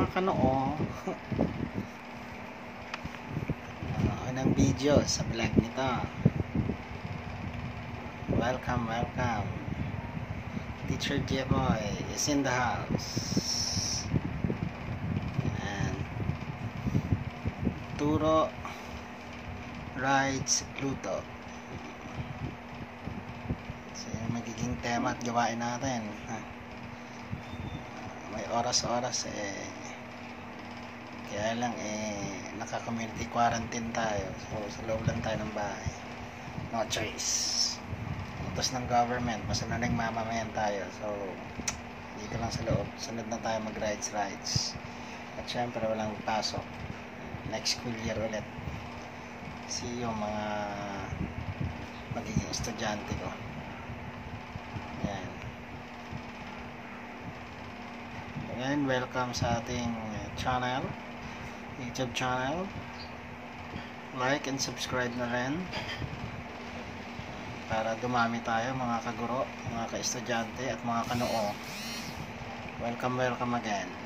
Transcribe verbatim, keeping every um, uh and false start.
mga kanoo uh, ng video sa vlog nito. Welcome, welcome. Teacher J-Boy is in the house. And Turo rides Pluto. So yung magiging tema at gawain natin. Ha? May oras-oras eh. Kaya lang eh naka-community quarantine tayo. So sa loob lang tayo ng bahay. No choice. Utos ng government, basta na nagmamamayan tayo. So dito lang sa loob. Sunod na tayo mag-rides rides. At syempre walang pasok. Next school year ulit. See yung mga magiging estudyante ko. Ayan. Again, welcome sa ating channel, YouTube channel. Like and subscribe na rin para dumami tayo mga kaguro, mga ka-estudyante at mga kanoo. Welcome, welcome again.